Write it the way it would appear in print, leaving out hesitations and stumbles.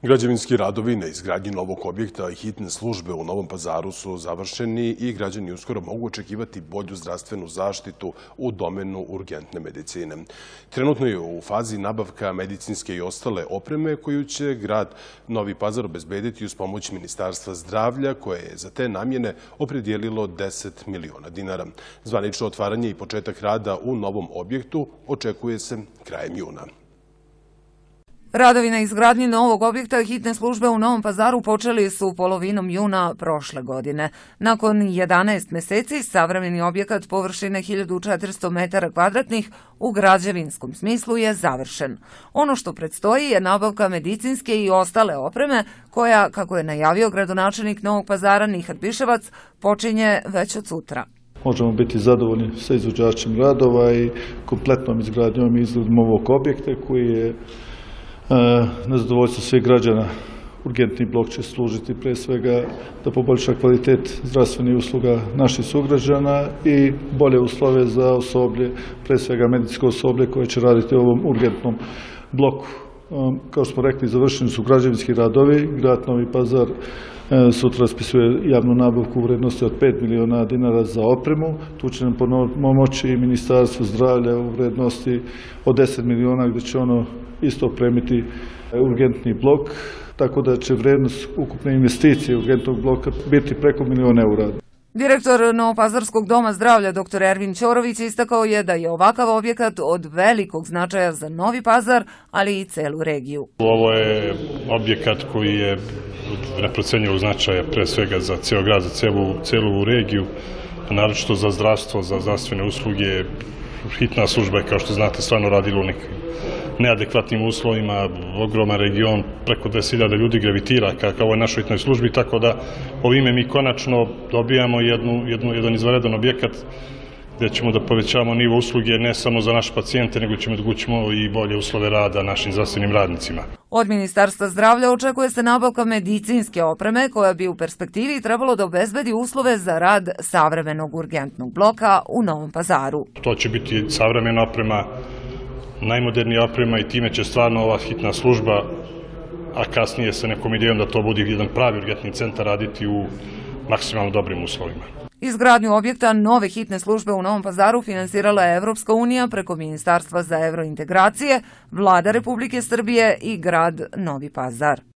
Građevinski radovi na izgradnji novog objekta i hitne službe u Novom Pazaru su završeni i građani uskoro mogu očekivati bolju zdravstvenu zaštitu u domenu urgentne medicine. Trenutno je u fazi nabavka medicinske i ostale opreme koju će grad Novi Pazar obezbediti uz pomoć Ministarstva zdravlja koje je za te namjene opredijelilo 10 miliona dinara. Zvanično otvaranje i početak rada u novom objektu očekuje se krajem juna. Radovi na izgradnji novog objekta hitne službe u Novom Pazaru počeli su polovinom juna prošle godine. Nakon 11 meseci savremeni objekat površine 1400 metara kvadratnih u građevinskom smislu je završen. Ono što predstoji je nabavka medicinske i ostale opreme koja, kako je najavio gradonačelnik Novog Pazara Nihad Biševac, počinje već od sutra. Možemo biti zadovoljni sa izvođačem radova i kompletnom izgradnjom i izgledom ovog objekta koji je na zadovoljstvo svih građana. Urgentni blok će služiti pre svega da poboljša kvalitet zdravstvenih usluga naših sugrađana i bolje uslove za osoblje, pre svega medicinsko osoblje koje će raditi u ovom urgentnom bloku. Kao što smo rekli, završeni su građevinski radovi. Grad Novi Pazar sutra raspisuje javnu nabavku u vrednosti od 5 miliona dinara za opremu. Tu će nam pomoći i Ministarstvo zdravlja u vrednosti od 10 miliona gdje će ono isto opremiti urgentni blok, tako da će vrednost ukupne investicije urgentnog bloka biti preko miliona eura. Direktor Novopazarskog doma zdravlja dr. Ervin Ćorović istakao je da je ovakav objekat od velikog značaja za Novi Pazar, ali i celu regiju. Ovo je objekat koji je od neprocenjivog značaja pre svega za ceo grad, za celu regiju, naročito za zdravstvo, za zdravstvene usluge. Hitna služba je, kao što znate, stvarno radila u nekim neadekvatnim uslovima, ogroman region, preko 10.000 ljudi gravitira ka ovoj našoj hitnoj službi, tako da ovime mi konačno dobijamo jedan izvanredan objekat gdje ćemo da povećamo nivo usluge ne samo za naše pacijente, nego ćemo da omogućimo i bolje uslove rada našim zdravstvenim radnicima. Od Ministarstva zdravlja očekuje se nabavka medicinske opreme koja bi u perspektivi trebalo da obezbedi uslove za rad savremenog urgentnog bloka u Novom Pazaru. To će biti savremena oprema, najmodernija oprema i time će stvarno ova hitna služba, a kasnije sa nekom idejom da to bude jedan pravi urgentni centar, raditi u maksimalno dobrim uslovima. Izgradnju objekta nove hitne službe u Novom Pazaru finansirala je Evropska unija preko Ministarstva za evrointegracije, Vlada Republike Srbije i grad Novi Pazar.